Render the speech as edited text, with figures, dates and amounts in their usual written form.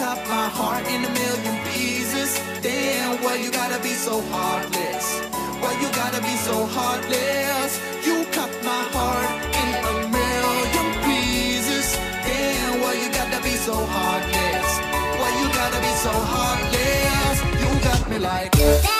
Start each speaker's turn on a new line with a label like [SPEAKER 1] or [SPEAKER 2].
[SPEAKER 1] cut my heart in a million pieces. Damn, why you gotta be so heartless? Why you gotta be so heartless? You cut my heart in a million pieces. Damn, why you gotta be so heartless? Why you gotta be so heartless? You got me like